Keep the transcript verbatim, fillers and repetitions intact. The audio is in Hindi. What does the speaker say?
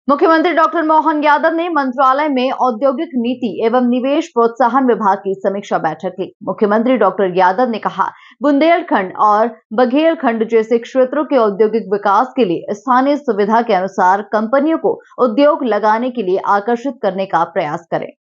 मुख्यमंत्री डॉक्टर मोहन यादव ने मंत्रालय में औद्योगिक नीति एवं निवेश प्रोत्साहन विभाग की समीक्षा बैठक ली। मुख्यमंत्री डॉक्टर यादव ने कहा, बुंदेलखंड और बघेलखंड जैसे क्षेत्रों के औद्योगिक विकास के लिए स्थानीय सुविधा के अनुसार कंपनियों को उद्योग लगाने के लिए आकर्षित करने का प्रयास करें।